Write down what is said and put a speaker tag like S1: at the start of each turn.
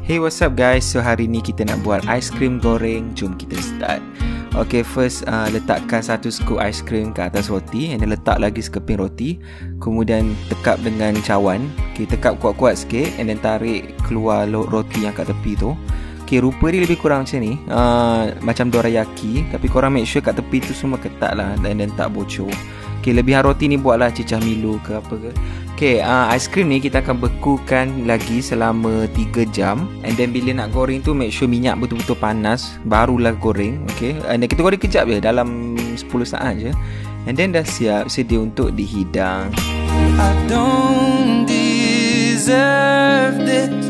S1: Hey, what's up guys? So hari ni kita nak buat aiskrim goreng. Jom kita start. Okay, first letakkan satu scoop aiskrim ke atas roti, and then letak lagi sekeping roti. Kemudian tekap dengan cawan. Okay, tekap kuat-kuat sikit, and then tarik keluar roti yang kat tepi tu. Okay, rupa dia lebih kurang macam ni, macam dorayaki. Tapi korang make sure kat tepi tu semua ketat lah, and then tak bocor. Okay, lebihan roti ni buatlah cecah Milo ke apa ke. Okay, aiskrim ni kita akan bekukan lagi selama 3 jam. And then bila nak goreng tu, make sure minyak betul-betul panas, barulah goreng. Okay, and then kita goreng kejap je, dalam 10 saat je. And then dah siap, sedia untuk dihidang.
S2: I don't deserve this.